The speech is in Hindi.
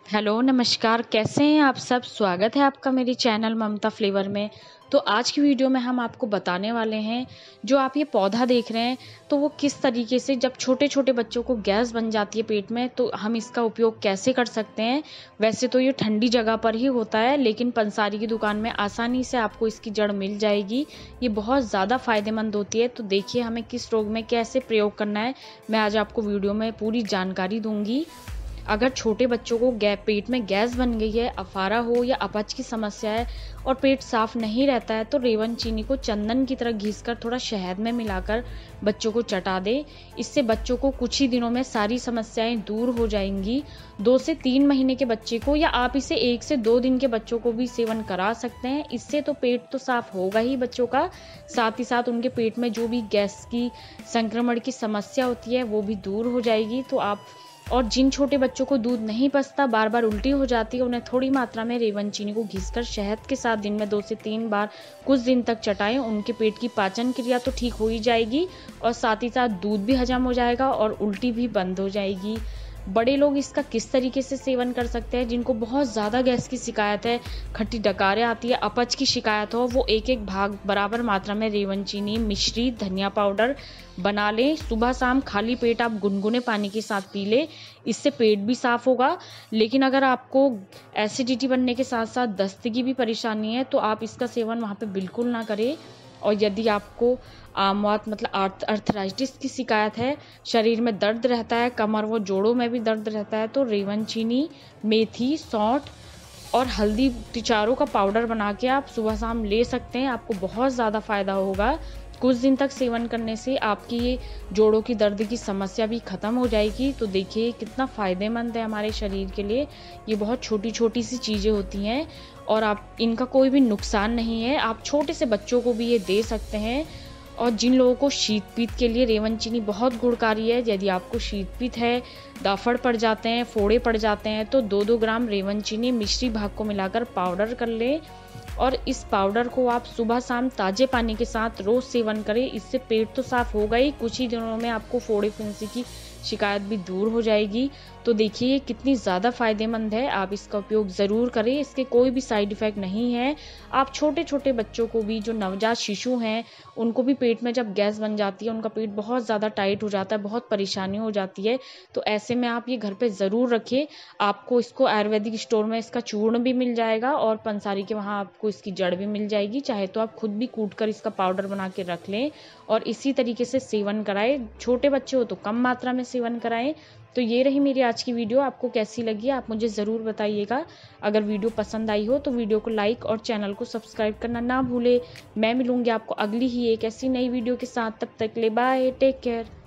हेलो, नमस्कार, कैसे हैं आप सब? स्वागत है आपका मेरे चैनल ममता फ्लेवर में। तो आज की वीडियो में हम आपको बताने वाले हैं, जो आप ये पौधा देख रहे हैं, तो वो किस तरीके से जब छोटे-छोटे बच्चों को गैस बन जाती है पेट में, तो हम इसका उपयोग कैसे कर सकते हैं। वैसे तो ये ठंडी जगह पर ही होता है, लेकिन पंसारी की दुकान में आसानी से आपको इसकी जड़ मिल जाएगी। ये बहुत ज़्यादा फ़ायदेमंद होती है, तो देखिए हमें किस रोग में कैसे प्रयोग करना है, मैं आज आपको वीडियो में पूरी जानकारी दूँगी। अगर छोटे बच्चों को पेट में गैस बन गई है, अफारा हो या अपच की समस्या है और पेट साफ नहीं रहता है, तो रेवन चीनी को चंदन की तरह घिसकर थोड़ा शहद में मिलाकर बच्चों को चटा दें। इससे बच्चों को कुछ ही दिनों में सारी समस्याएं दूर हो जाएंगी। 2 से 3 महीने के बच्चे को या आप इसे 1 से 2 दिन के बच्चों को भी सेवन करा सकते हैं। इससे तो पेट तो साफ होगा ही बच्चों का, साथ ही साथ उनके पेट में जो भी गैस की संक्रमण की समस्या होती है वो भी दूर हो जाएगी। तो आप और जिन छोटे बच्चों को दूध नहीं पचता, बार बार उल्टी हो जाती है, उन्हें थोड़ी मात्रा में रेवन चीनी को घिसकर शहद के साथ दिन में 2 से 3 बार कुछ दिन तक चटाएं। उनके पेट की पाचन क्रिया तो ठीक हो ही जाएगी और साथ ही साथ दूध भी हजम हो जाएगा और उल्टी भी बंद हो जाएगी। बड़े लोग इसका किस तरीके से सेवन कर सकते हैं? जिनको बहुत ज़्यादा गैस की शिकायत है, खट्टी डकारें आती है, अपच की शिकायत हो, वो एक एक भाग बराबर मात्रा में रेवन चीनी, मिश्री, धनिया पाउडर बना लें। सुबह शाम खाली पेट आप गुनगुने पानी के साथ पी लें। इससे पेट भी साफ होगा। लेकिन अगर आपको एसिडिटी बनने के साथ साथ दस्त की भी परेशानी है, तो आप इसका सेवन वहाँ पे बिल्कुल ना करें। और यदि आपको आमवात मतलब अर्थराइटिस की शिकायत है, शरीर में दर्द रहता है, कमर व जोड़ों में भी दर्द रहता है, तो रेवन चीनी, मेथी, सौंठ और हल्दी चारों का पाउडर बना के आप सुबह शाम ले सकते हैं। आपको बहुत ज़्यादा फ़ायदा होगा। कुछ दिन तक सेवन करने से आपकी ये जोड़ों की दर्द की समस्या भी ख़त्म हो जाएगी। तो देखिए कितना फ़ायदेमंद है हमारे शरीर के लिए। ये बहुत छोटी छोटी सी चीज़ें होती हैं और आप इनका कोई भी नुकसान नहीं है। आप छोटे से बच्चों को भी ये दे सकते हैं। और जिन लोगों को शीत पीत के लिए रेवन चीनी बहुत गुणकारी है, यदि आपको शीत पीत है, दाफड़ पड़ जाते हैं, फोड़े पड़ जाते हैं, तो 2-2 ग्राम रेवन चीनी मिश्री भाग को मिलाकर पाउडर कर लें और इस पाउडर को आप सुबह शाम ताजे पानी के साथ रोज सेवन करें। इससे पेट तो साफ होगा ही, कुछ ही दिनों में आपको फोड़े फुंसी की शिकायत भी दूर हो जाएगी। तो देखिए कितनी ज़्यादा फ़ायदेमंद है, आप इसका उपयोग ज़रूर करें। इसके कोई भी साइड इफ़ेक्ट नहीं है। आप छोटे छोटे बच्चों को भी, जो नवजात शिशु हैं, उनको भी पेट में जब गैस बन जाती है, उनका पेट बहुत ज़्यादा टाइट हो जाता है, बहुत परेशानी हो जाती है, तो ऐसे में आप ये घर पे ज़रूर रखें। आपको इसको आयुर्वेदिक स्टोर में इसका चूर्ण भी मिल जाएगा और पंसारी के वहाँ आपको इसकी जड़ भी मिल जाएगी। चाहे तो आप खुद भी कूट कर इसका पाउडर बना के रख लें और इसी तरीके से सेवन कराएं। छोटे बच्चे हो तो कम मात्रा में सेवन कराएं। तो ये रही मेरी आज की वीडियो। आपको कैसी लगी आप मुझे ज़रूर बताइएगा। अगर वीडियो पसंद आई हो तो वीडियो को लाइक और चैनल को सब्सक्राइब करना ना भूले। मैं मिलूंगी आपको अगली ही एक ऐसी नई वीडियो के साथ। तब तक के लिए बाय, टेक केयर।